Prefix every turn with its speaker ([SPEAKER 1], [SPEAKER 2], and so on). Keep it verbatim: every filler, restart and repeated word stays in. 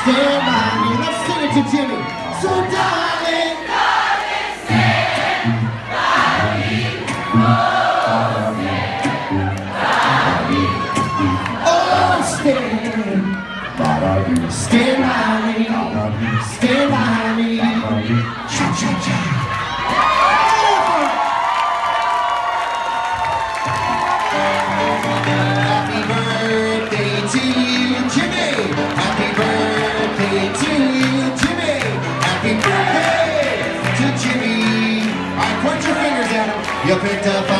[SPEAKER 1] stand by me. Let's sing it to Jimmy. So darling, darling, stand by me. Oh, oh stand by me. Stand by me. Stand by me. Cha cha cha. Happy birthday to you, Jimmy. Happy birthday to you, Jimmy. Happy birthday to Jimmy. All right, point your fingers at him. You picked up